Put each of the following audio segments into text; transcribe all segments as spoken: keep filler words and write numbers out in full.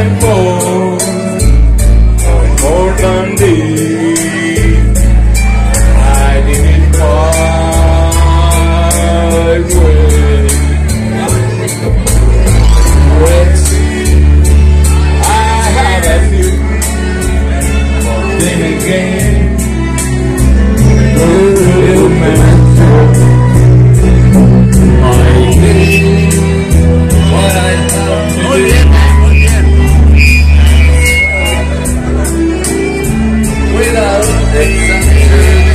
I'm more, more than this. I didn't find way. Let's see, I have a few, but then again, little man, I did what I have to do. Without exemption,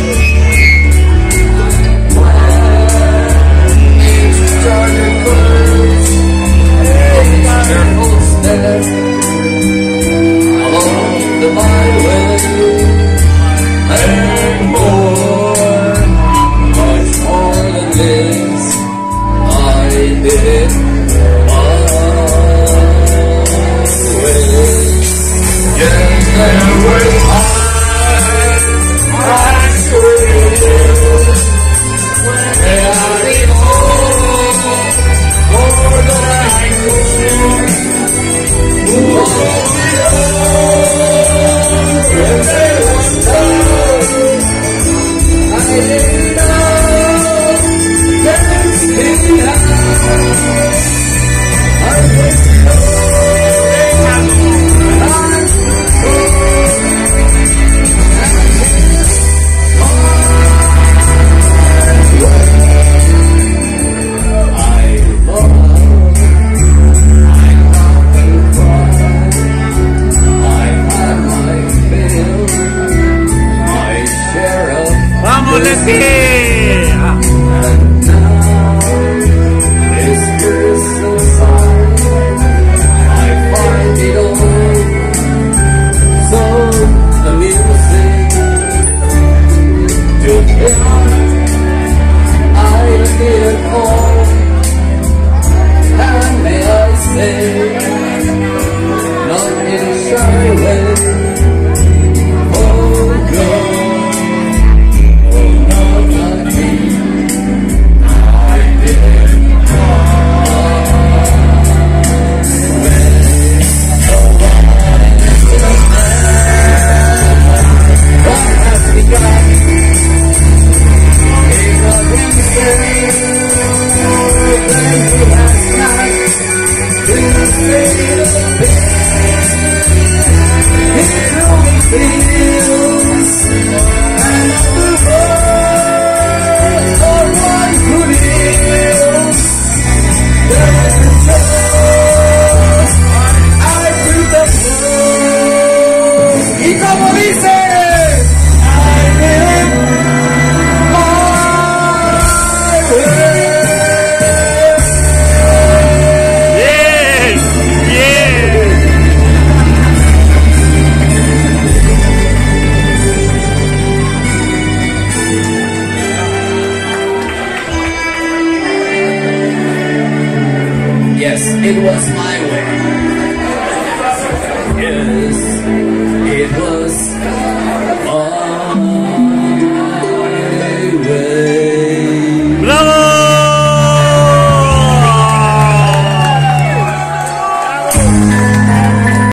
each started course, careful step along the byway, and more, much more than this, I did it my way. Yes, there was it was my way.